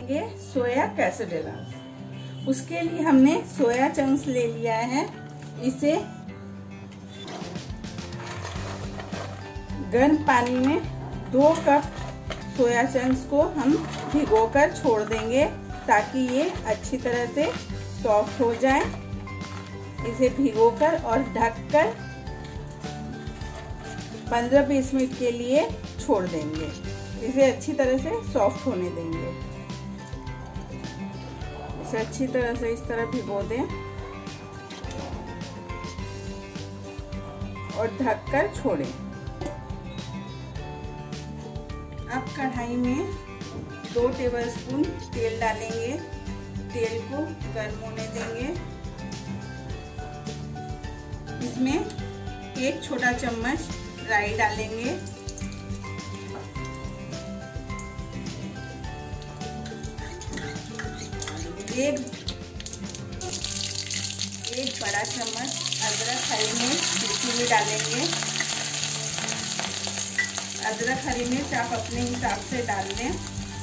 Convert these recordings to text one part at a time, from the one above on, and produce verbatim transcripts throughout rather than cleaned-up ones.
बनाएंगे सोया कैसेरोल। उसके लिए हमने सोया चंक्स ले लिया है। इसे गर्म पानी में दो कप सोया चंक्स को हम भिगोकर छोड़ देंगे ताकि ये अच्छी तरह से सॉफ्ट हो जाए। इसे भिगोकर और ढककर पंद्रह बीस मिनट के लिए छोड़ देंगे। इसे अच्छी तरह से सॉफ्ट होने देंगे। इसे अच्छी तरह से इस तरह भिगो दें और ढककर छोड़ें। अब कढ़ाई में दो टेबलस्पून तेल डालेंगे। तेल को गर्म होने देंगे। इसमें एक छोटा चम्मच राई डालेंगे। एक एक बड़ा चम्मच अदरक हरी मिर्च पीसी हुई डालेंगे। अदरक हरी मिर्च आप अपने हिसाब से डाल लें।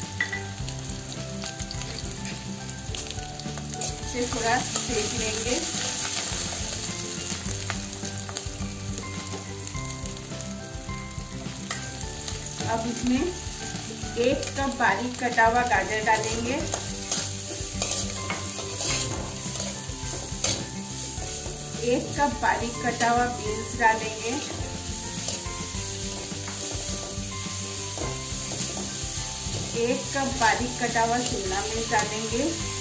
इसे थोड़ा सेक लेंगे। अब इसमें एक कप बारीक कटा हुआ गाजर डालेंगे। एक कप बारीक कटा हुआ बीन्स डालेंगे। एक कप बारीक कटा हुआ शिमला मिर्च डालेंगे।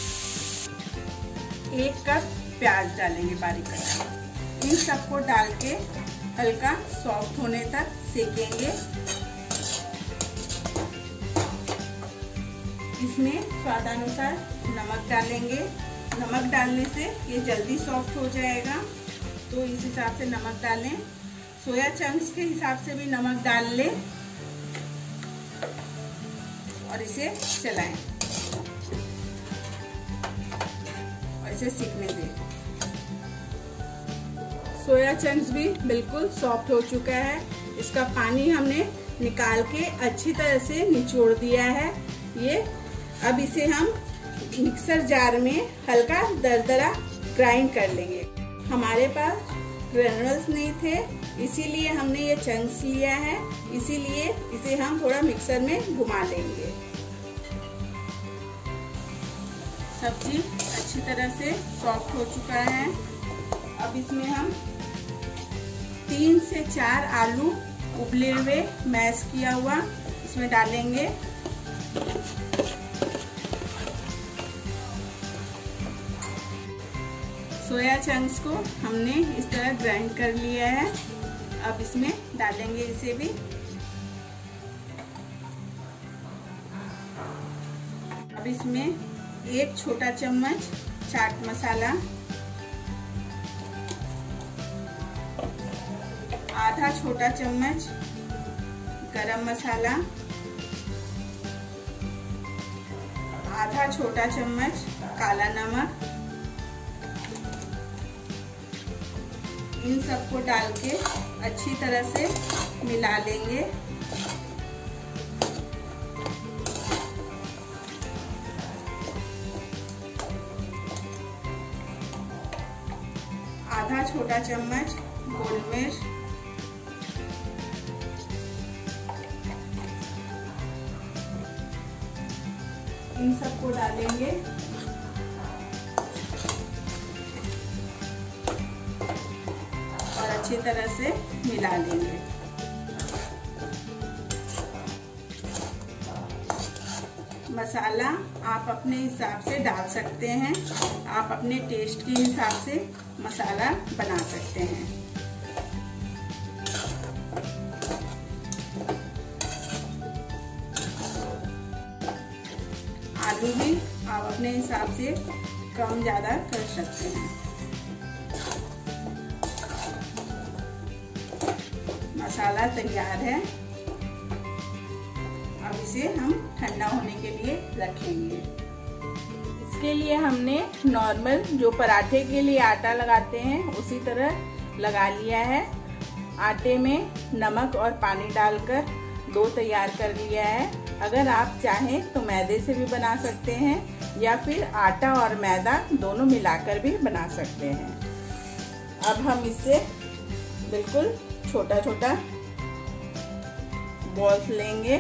एक कप प्याज डालेंगे बारीक कटा हुआ। इन सबको डाल के हल्का सॉफ्ट होने तक सेकेंगे। इसमें स्वादानुसार नमक डालेंगे। नमक डालने से ये जल्दी सॉफ्ट हो जाएगा, तो इस हिसाब से नमक डालें। सोया चंक्स के हिसाब से भी नमक डाल लें और इसे चलाएं और इसे सीखने दें। सोया चंक्स भी बिल्कुल सॉफ्ट हो चुका है। इसका पानी हमने निकाल के अच्छी तरह से निचोड़ दिया है। ये अब इसे हम मिक्सर जार में हल्का दरदरा ग्राइंड कर लेंगे। हमारे पास ग्रेनुल्स नहीं थे, इसीलिए हमने ये चंक्स लिया है। इसीलिए इसे हम थोड़ा मिक्सर में घुमा लेंगे। सब्जी अच्छी तरह से सॉफ्ट हो चुका है। अब इसमें हम तीन से चार आलू उबले हुए मैश किया हुआ इसमें डालेंगे। सोया चंक्स को हमने इस तरह ग्राइंड कर लिया है। अब इसमें डालेंगे इसे भी। अब इसमें एक छोटा चम्मच चाट मसाला, आधा छोटा चम्मच गरम मसाला, आधा छोटा चम्मच काला नमक, इन सबको डाल के अच्छी तरह से मिला लेंगे। आधा छोटा चम्मच गोल मिर्च, इन सबको डालेंगे। अच्छी तरह से मिला लेंगे। मसाला आप अपने हिसाब से डाल सकते हैं। आप अपने टेस्ट के हिसाब से मसाला बना सकते हैं। आलू भी आप अपने हिसाब से कम ज़्यादा कर सकते हैं। मसाला तैयार है। अब इसे हम ठंडा होने के लिए रखेंगे। इसके लिए हमने नॉर्मल जो पराठे के लिए आटा लगाते हैं उसी तरह लगा लिया है। आटे में नमक और पानी डालकर डो तैयार कर लिया है। अगर आप चाहें तो मैदे से भी बना सकते हैं या फिर आटा और मैदा दोनों मिलाकर भी बना सकते हैं। अब हम इससे बिल्कुल छोटा छोटा बॉल्स लेंगे।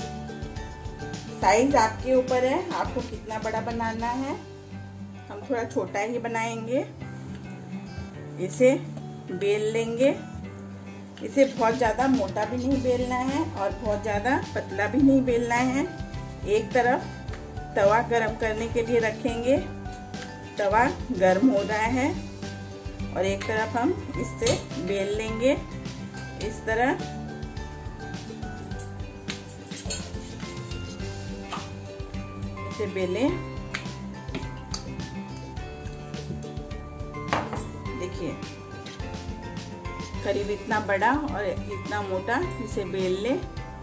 साइज आपके ऊपर है, आपको कितना बड़ा बनाना है। हम थोड़ा छोटा ही बनाएंगे। इसे बेल लेंगे। इसे बहुत ज़्यादा मोटा भी नहीं बेलना है और बहुत ज़्यादा पतला भी नहीं बेलना है। एक तरफ तवा गरम करने के लिए रखेंगे। तवा गर्म हो रहा है और एक तरफ हम इससे बेल लेंगे इस तरह। इसे बेलें। देखिए करीब इतना बड़ा और इतना मोटा इसे बेल ले।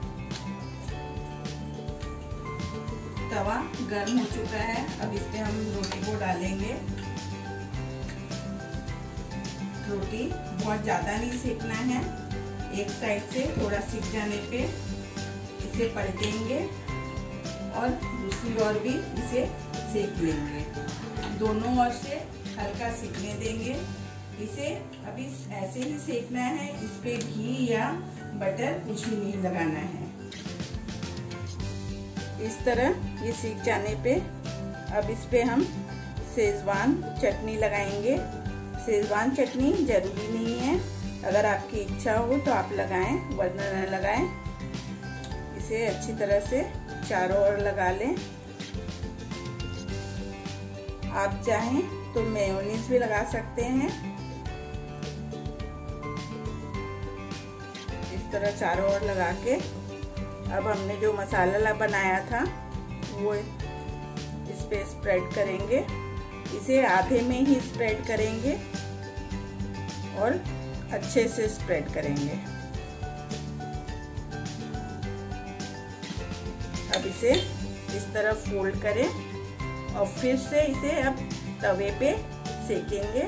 तवा गर्म हो चुका है। अब इस पे हम रोटी को डालेंगे। रोटी बहुत ज़्यादा नहीं सेकना है। एक साइड से थोड़ा सिक जाने पे इसे पलटेंगे और दूसरी ओर भी इसे सेक लेंगे। दोनों ओर से हल्का सिकने देंगे। इसे अभी ऐसे ही सेकना है। इस पे घी या बटर कुछ भी नहीं लगाना है। इस तरह ये सीख जाने पे अब इस पे हम शेजवान चटनी लगाएंगे। शेजवान चटनी जरूरी नहीं है, अगर आपकी इच्छा हो तो आप लगाएं वरना न लगाएं। इसे अच्छी तरह से चारों ओर लगा लें। आप चाहें तो मेयोनीज भी लगा सकते हैं। इस तरह चारों ओर लगा के अब हमने जो मसाला बनाया था वो इस पे स्प्रेड करेंगे। इसे आधे में ही स्प्रेड करेंगे और अच्छे से स्प्रेड करेंगे। अब इसे इस तरह फोल्ड करें और फिर से इसे अब तवे पे सेकेंगे।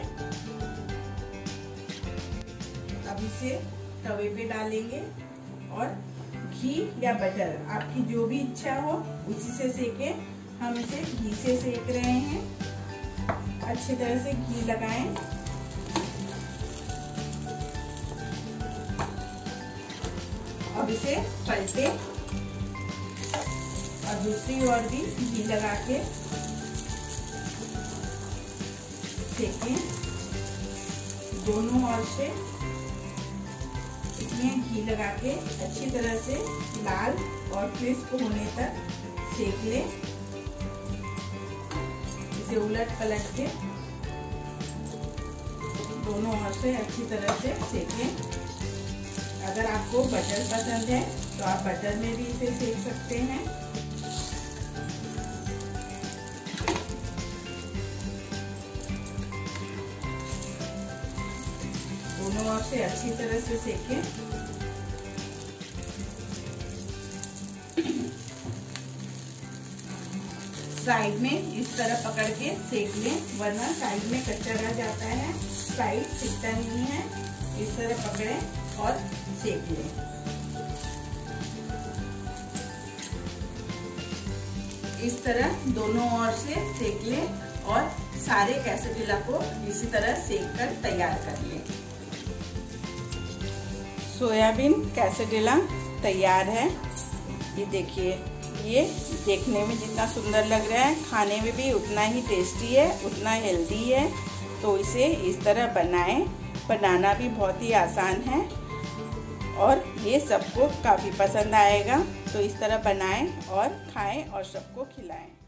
अब इसे तवे पे डालेंगे और घी या बटर आपकी जो भी इच्छा हो उसी से सेकें। हम इसे घी से सेक रहे हैं। अच्छी तरह से घी लगाएं। अब इसे पलटे और दूसरी ओर भी घी लगा के सेकें। दोनों ओर से इसमें घी लगा के अच्छी तरह से लाल और क्रिस्प होने तक सेक लें। इसे उलट पलट के दोनों ओर से अच्छी तरह से सेकें। अगर आपको बटर पसंद है तो आप बटर में भी इसे सेक सकते हैं। दोनों ओर से अच्छी तरह से सेकें। साइड में इस तरह पकड़ के सेक लें वरना साइड में कच्चा रह जाता है। साइड सिकता नहीं है। इस तरह पकड़ें और सेक लें। इस तरह दोनों ओर से सेक लें और सारे कैसेटिला को इसी तरह सेक कर तैयार कर लें। सोयाबीन कैसेटिला तैयार है। ये देखिए, ये देखने में जितना सुंदर लग रहा है खाने में भी उतना ही टेस्टी है, उतना हेल्दी है। तो इसे इस तरह बनाएं। बनाना भी बहुत ही आसान है और ये सबको काफ़ी पसंद आएगा। तो इस तरह बनाएं और खाएं और सबको खिलाएं।